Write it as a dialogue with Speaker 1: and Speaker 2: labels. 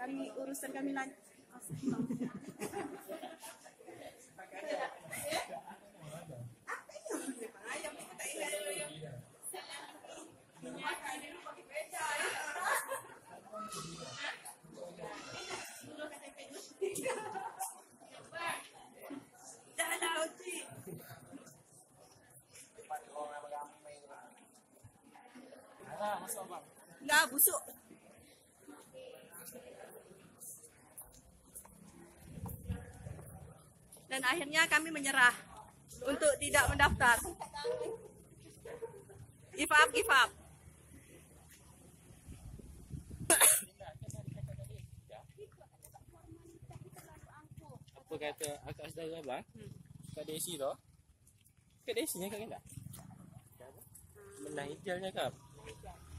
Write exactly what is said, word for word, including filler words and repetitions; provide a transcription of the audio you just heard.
Speaker 1: Kami urusan kami lanjut. Enggak, busuk. Dan akhirnya kami menyerah untuk tidak mendaftar. Give up, give up.
Speaker 2: Apa kata akak saudara abang? Hmm. Kak Desi tu. Kak Desi nya kak enggak? Menang hijaunya kak.